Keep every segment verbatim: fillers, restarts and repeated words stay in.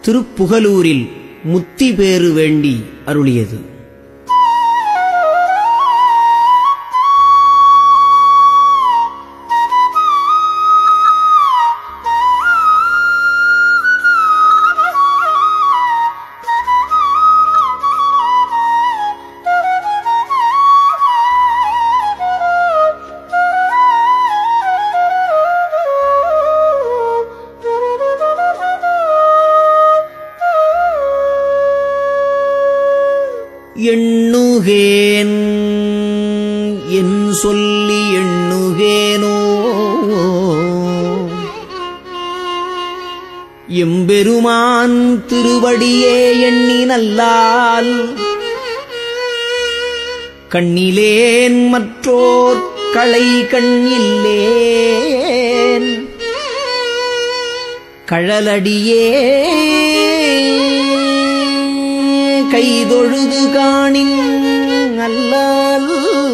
திருப்புகலூரில் முத்தி பேறு வேண்டி அருளியது. எண்ணுகேன் என் சொல்லி எண்ணுகேனோ எம்பெருமான் திருவடியே எண்ணினல்லால் கண்ணிலேன் மற்றோர் களை கண்ணில்லேன் கழலடியே கைதொழுது காணின் அல்லால்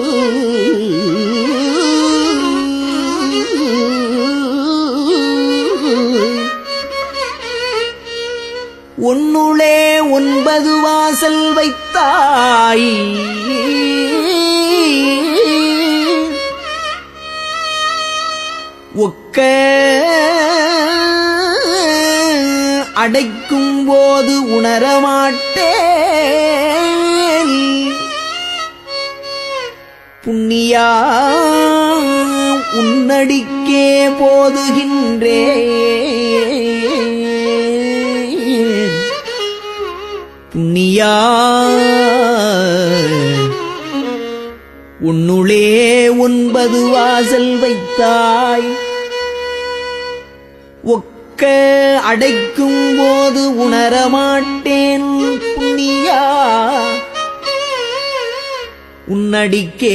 ஒன்னுளே ஒன்பது வாசல் வைத்தாய் ஒக்க அடைக்கும் போது உணரமாட்டேன் புண்ணியா உன்னடிக்கே போதுகின்றேன் புண்ணியா உன்னுளே ஒன்பது வாசல் வைத்தாய் ஒக்க அடைக்கும் போது உணரமாட்டேன் புண்ணியா உன்னடிக்கே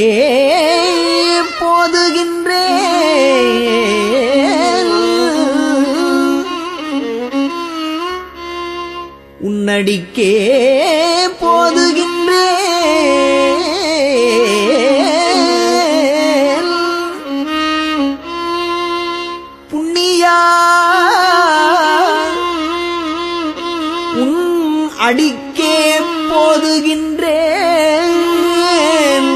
போதுகின்றேன் உன்னடிக்கே போதுகின்றேன் புண்ணியா உன் அடிக்கே போதுகின்றேன்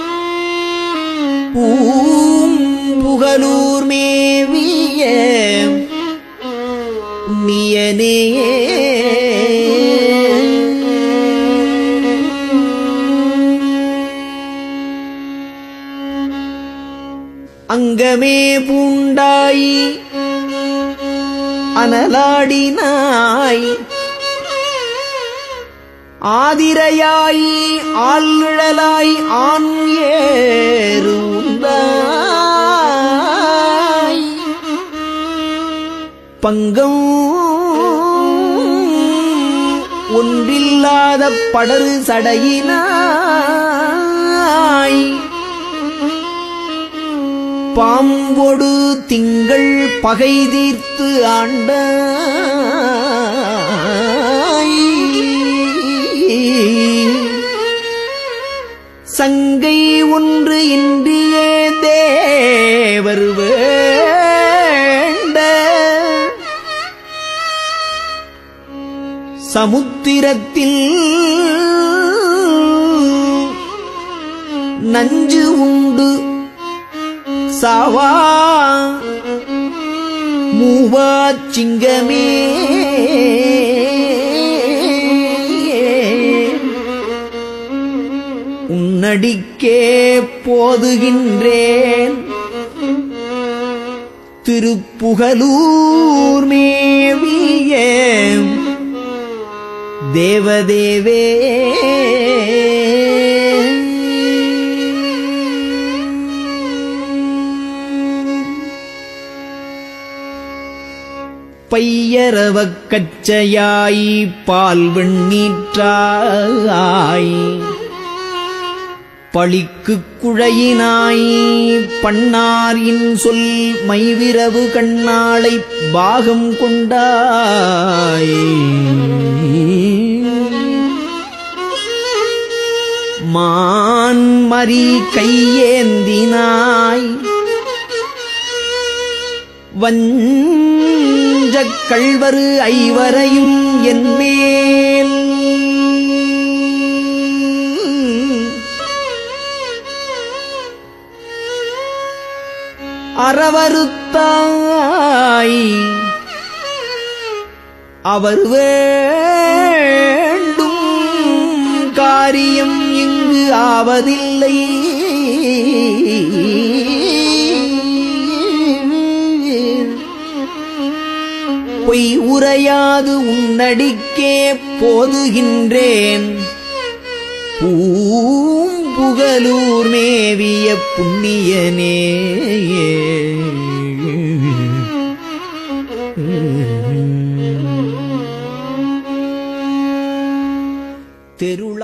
பூம்புகலூர் மேவிய புண்ணியனே அங்கமே பூண்டாய் அனலாடினாய் ஆதிரையாய் ஆழ்நிழலாய் ஆண் ஏறுந்தாய் பங்கம் ஒன்றில்லாத படரு சடையினாய் பாம்பொடு திங்கள் பகை தீர்த்து ஆண்டாய் சங்கை ஒன்று இன்றியே தேவர் வேண்ட சமுத்திரத்தில் நஞ்சு உண்டு சாவா மூவாச்சிங்கமே உன்னடிக்கே போதுகின்றேன் திருப்புகலூர் மேவிய தேவதேவே பையரவக் கச்சையாய் பால் வெண்ணீற்றாய் பழிக்குக் குழையினாய் பண்ணாரின் சொல் மைவிரவு கண்ணாளை பாகம் கொண்டாய் மான்மரி கையேந்தினாய் வஞ்சக் கள்வரு ஐவரையும் என்மேல் அறவறுத்தாய் அவர் வேண்டும் காரியம் இங்கு ஆவதில்லை. பொய் உரையாது உன்னடிக்கே போதுகின்றேன் பூம்புகலூர் மேவிய புண்ணியனே. தெரு